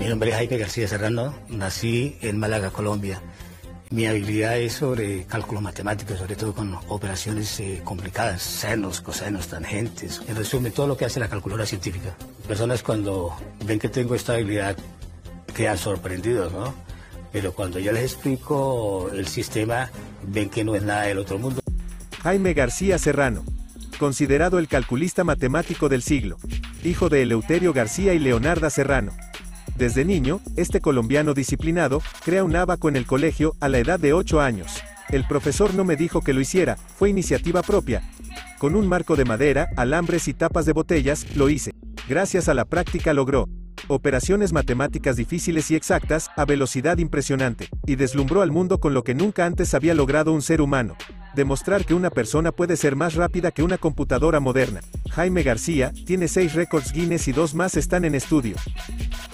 Mi nombre es Jaime García Serrano, nací en Málaga, Colombia. Mi habilidad es sobre cálculo matemático, sobre todo con operaciones complicadas, senos, cosenos, tangentes. En resumen, todo lo que hace la calculadora científica. Personas cuando ven que tengo esta habilidad quedan sorprendidos, ¿no? Pero cuando yo les explico el sistema, ven que no es nada del otro mundo. Jaime García Serrano, considerado el calculista matemático del siglo, hijo de Eleuterio García y Leonarda Serrano. Desde niño, este colombiano disciplinado, crea un ábaco en el colegio, a la edad de 8 años. El profesor no me dijo que lo hiciera, fue iniciativa propia. Con un marco de madera, alambres y tapas de botellas, lo hice. Gracias a la práctica logró operaciones matemáticas difíciles y exactas, a velocidad impresionante, y deslumbró al mundo con lo que nunca antes había logrado un ser humano. Demostrar que una persona puede ser más rápida que una computadora moderna. Jaime García, tiene 6 récords Guinness y 2 más están en estudio.